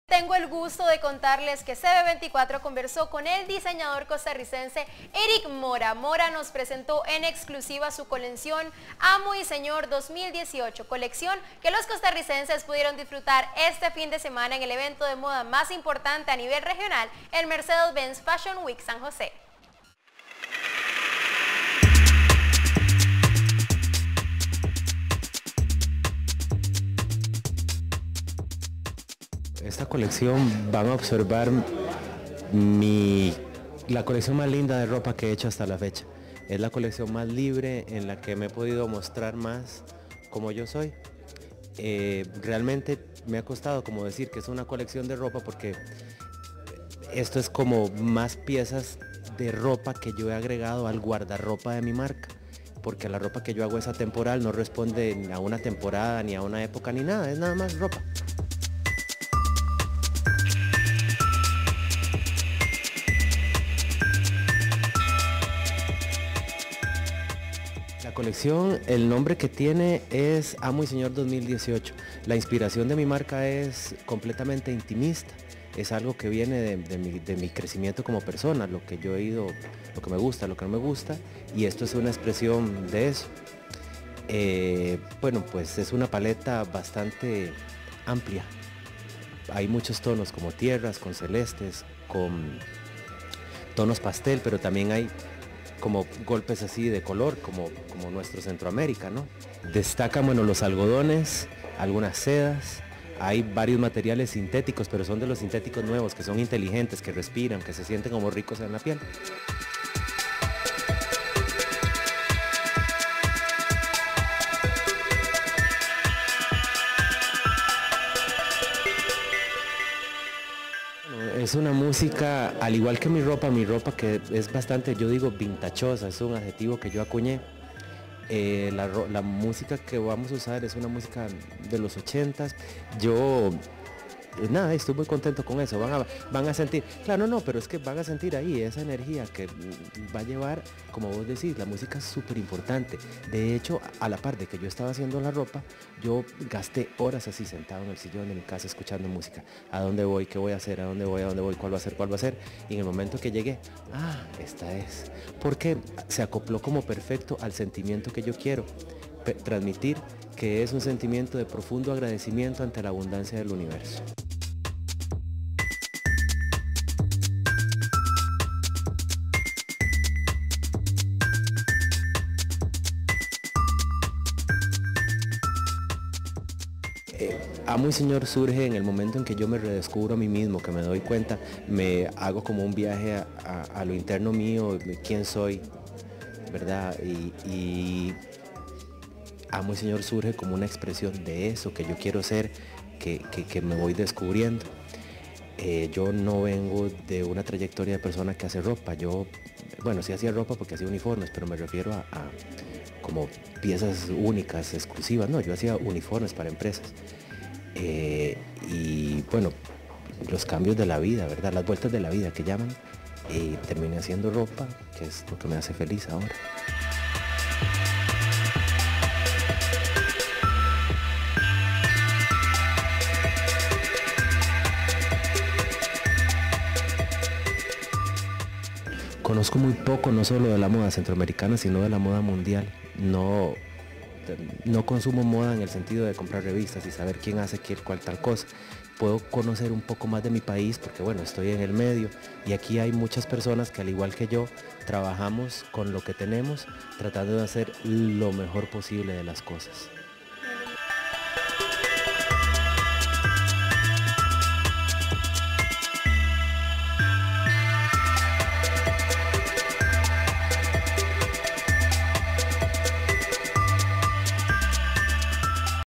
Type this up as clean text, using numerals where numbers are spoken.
Tengo el gusto de contarles que CB24 conversó con el diseñador costarricense Eric Mora. Mora nos presentó en exclusiva su colección Amo y Señor 2018, colección que los costarricenses pudieron disfrutar este fin de semana en el evento de moda más importante a nivel regional, el Mercedes-Benz Fashion Week San José. Esta colección van a observar la colección más linda de ropa que he hecho hasta la fecha. Es la colección más libre en la que me he podido mostrar más como yo soy. Realmente me ha costado como decir que es una colección de ropa porque esto es como más piezas de ropa que yo he agregado al guardarropa de mi marca. Porque la ropa que yo hago es atemporal, no responde a una temporada, ni a una época, ni nada, es nada más ropa. La colección, el nombre que tiene es Amo y Señor 2018. La inspiración de mi marca es completamente intimista. Es algo que viene de mi crecimiento como persona, lo que yo he ido, lo que me gusta, lo que no me gusta, y esto es una expresión de eso. Bueno, pues es una paleta bastante amplia. Hay muchos tonos como tierras, con celestes, con tonos pastel, pero también hay como golpes así de color, como nuestro Centroamérica, ¿no? Destacan, bueno, los algodones, algunas sedas, hay varios materiales sintéticos, pero son de los sintéticos nuevos, que son inteligentes, que respiran, que se sienten como ricos en la piel. Es una música, al igual que mi ropa que es bastante, yo digo, vintachosa, es un adjetivo que yo acuñé. La música que vamos a usar es una música de los 80s. Nada, estoy muy contento con eso. Van a sentir, claro, no, pero es que van a sentir ahí esa energía que va a llevar, como vos decís, la música es súper importante. De hecho, a la par de que yo estaba haciendo la ropa, yo gasté horas así sentado en el sillón de mi casa escuchando música. ¿A dónde voy? ¿Qué voy a hacer? ¿A dónde voy? ¿Cuál va a ser? ¿Cuál va a ser? Y en el momento que llegué, esta es. Porque se acopló como perfecto al sentimiento que yo quiero transmitir, que es un sentimiento de profundo agradecimiento ante la abundancia del universo. Amo y Señor surge en el momento en que yo me redescubro a mí mismo, que me doy cuenta, me hago como un viaje a lo interno mío, de quién soy, ¿verdad? Y Amo y Señor surge como una expresión de eso que yo quiero ser, que me voy descubriendo. Yo no vengo de una trayectoria de persona que hace ropa. Bueno, sí hacía ropa porque hacía uniformes, pero me refiero a como piezas únicas, exclusivas. No, yo hacía uniformes para empresas. Y bueno, los cambios de la vida, ¿verdad? Las vueltas de la vida que llaman. Y terminé haciendo ropa, que es lo que me hace feliz ahora. Conozco muy poco, no solo de la moda centroamericana, sino de la moda mundial. No consumo moda en el sentido de comprar revistas y saber quién hace cuál tal cosa. Puedo conocer un poco más de mi país porque, bueno, estoy en el medio y aquí hay muchas personas que, al igual que yo, trabajamos con lo que tenemos, tratando de hacer lo mejor posible de las cosas.